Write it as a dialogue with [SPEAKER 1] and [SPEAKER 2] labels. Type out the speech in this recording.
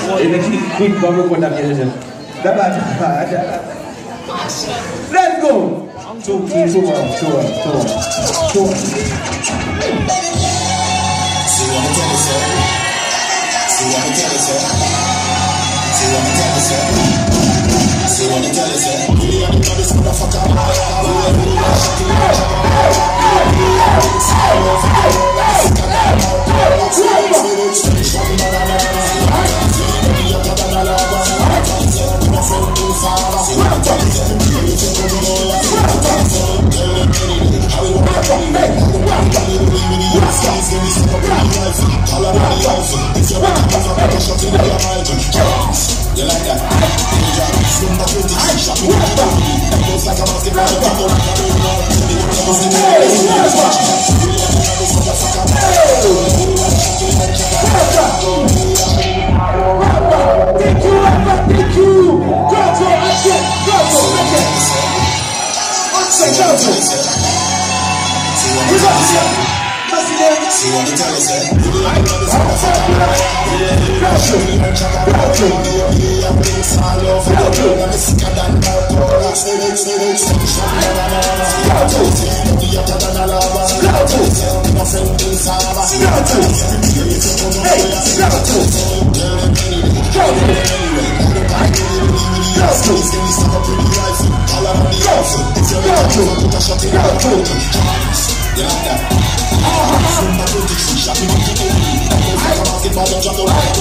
[SPEAKER 1] quick bubble for that music. Let's go. Two more. See what I'm telling you, you like that? See what the tell us, you like that?